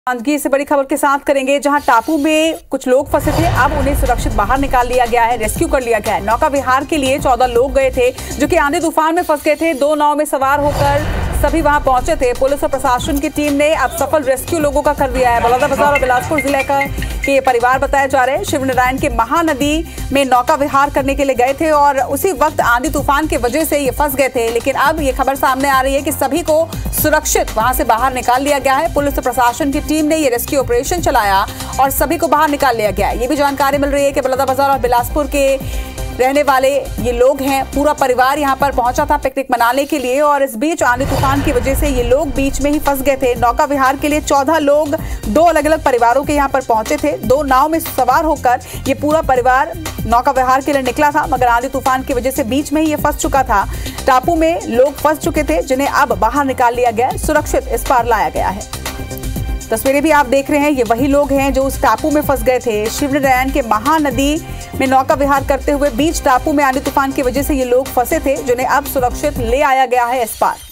आजगी से बड़ी खबर के साथ करेंगे, जहां टापू में कुछ लोग फंसे थे। अब उन्हें सुरक्षित बाहर निकाल लिया गया है, रेस्क्यू कर लिया गया है। नौका विहार के लिए 14 लोग गए थे जो कि आंधी तूफान में फंस गए थे। 2 नाव में सवार होकर सभी वहां पहुंचे थे। पुलिस और प्रशासन की टीम ने अब सफल रेस्क्यू लोगों का कर दिया है। बलौदाबाजार और बिलासपुर जिले का के परिवार बताए जा रहे हैं शिवनारायण के महानदी में नौका विहार करने के लिए गए थे और उसी वक्त आंधी तूफान की वजह से ये फंस गए थे। लेकिन अब ये खबर सामने आ रही है कि सभी को सुरक्षित वहां से बाहर निकाल लिया गया है। पुलिस और प्रशासन की टीम ने ये रेस्क्यू ऑपरेशन चलाया और सभी को बाहर निकाल लिया गया है। ये भी जानकारी मिल रही है कि बलौदाबाजार और बिलासपुर के रहने वाले ये लोग हैं। पूरा परिवार यहाँ पर पहुंचा था पिकनिक मनाने के लिए और इस बीच आंधी तूफान की वजह से ये लोग बीच में ही फंस गए थे। नौका विहार के लिए 14 लोग 2 अलग अलग परिवारों के यहाँ पर पहुंचे थे। 2 नाव में सवार होकर ये पूरा परिवार नौका विहार के लिए निकला था, मगर आंधी तूफान की वजह से बीच में ही ये फंस चुका था। टापू में लोग फंस चुके थे जिन्हें अब बाहर निकाल लिया गया, सुरक्षित इस पार लाया गया है। तस्वीरें भी आप देख रहे हैं, ये वही लोग हैं जो उस टापू में फंस गए थे। शिवनारायण के महानदी में नौका विहार करते हुए बीच टापू में आंधी तूफान की वजह से ये लोग फंसे थे जिन्हें अब सुरक्षित ले आया गया है इस पार।